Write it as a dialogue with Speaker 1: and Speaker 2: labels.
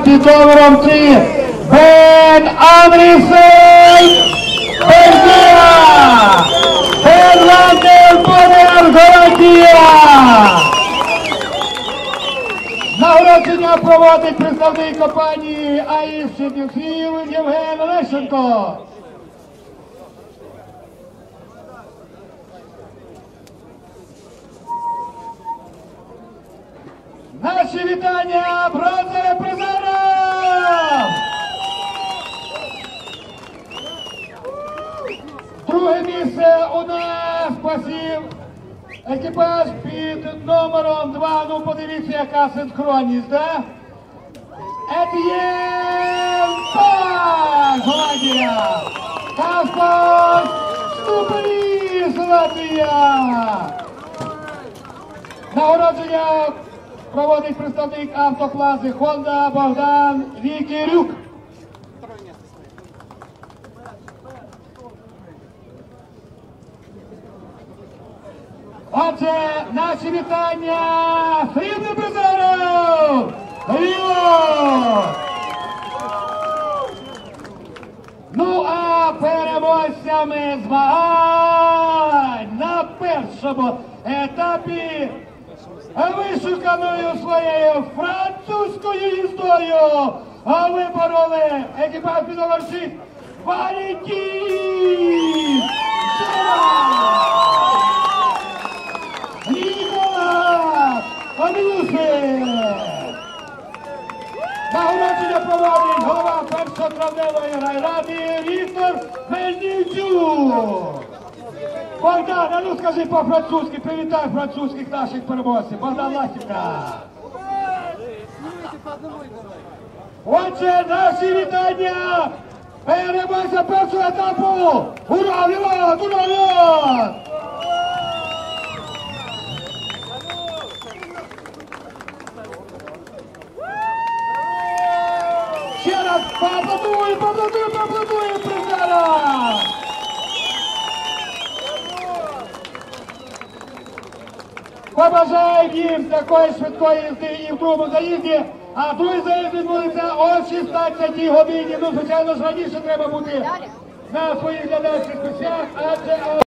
Speaker 1: під номером 3 Бен Андрісен Бельгія! Бен Ландер Бодер Голландія! Нагородження проводить представник компанії АІС Чернігів Євген Лещенко. Наші вітання бронзовим призерам! Друге місце у нас посів екіпаж під номером 2. Ну подивіться, яка синхронність, да? Етьєн Пак, Голландія! Каспар Ступеліс, Латвія! Нагородження проводить представник автоплази Honda Богдан Вікірюк. Отже, наші вітання срібним призерам! Ріо! Ну а переможцями змагань на першому етапі вишуканою своєю французькою історією вибороли екіпаж під номер 6 Валентин Ніколас Анюшин. Нагородження проводить голова першотравневої райради Віктор Мельничук. Богдан, а ну скажи по-французьки, привітай французьких наших переможців. Богдан Ластівка. Отже, наші вітання переможця першого етапу. Ура, вілот, ура, вілот! Ще раз поаплодуємо призерам! Побажаємо їм такої швидкої їзди і в другому заїзді, а другий заїзд відбудеться о 16 годині. Ну, звичайно ж, раніше треба бути на своїх глядацьких місцях, адже